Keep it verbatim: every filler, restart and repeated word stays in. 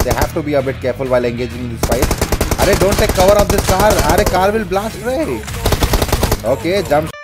they have to be a bit careful while engaging in this fight. Arey, don't take cover of this car. Arey, car will blast, right? Okay, jump.